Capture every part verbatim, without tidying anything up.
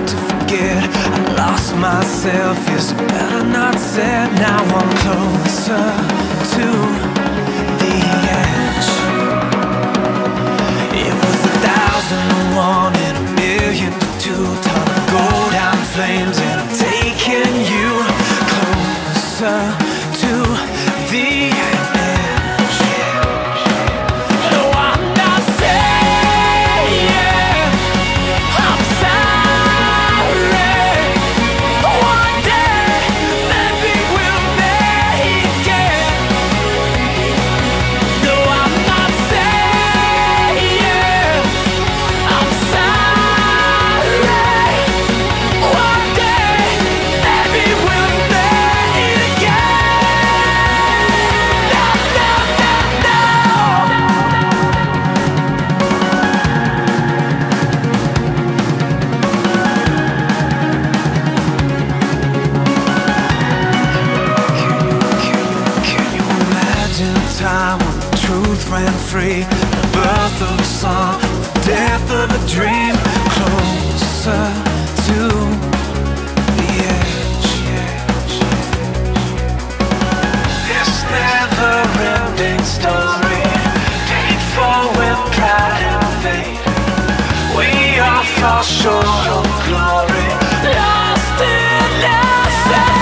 hard to forget. I lost myself, it's better not said. Now I'm closer to the edge. It was a thousand to one and a million to two. Time to go down in flames and I'm taking you closer to the edge. Time when the truth ran free, the birth of a song, the death of a dream. Closer to the edge. This never-ending story, painful with pride and fate. We all fall short of glory, lost in love.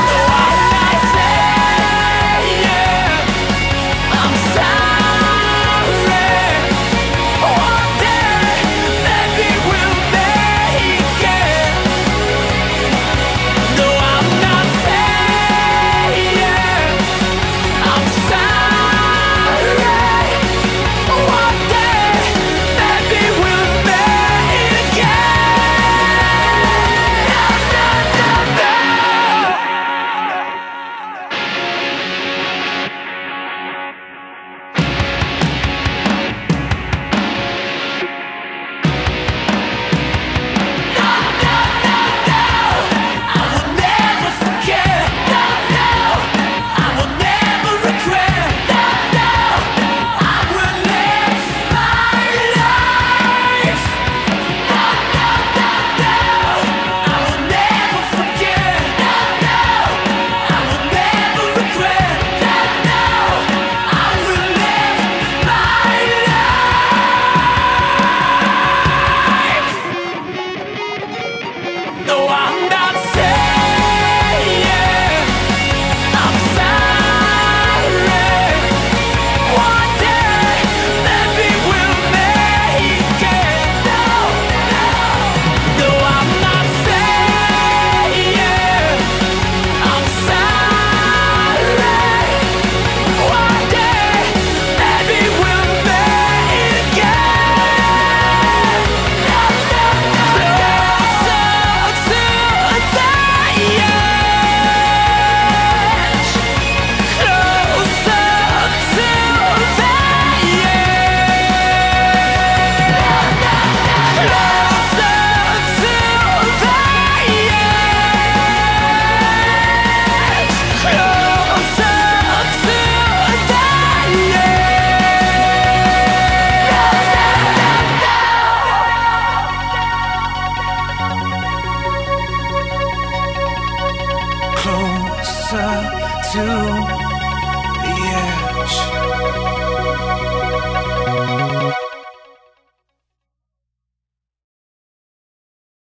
Closer to the edge.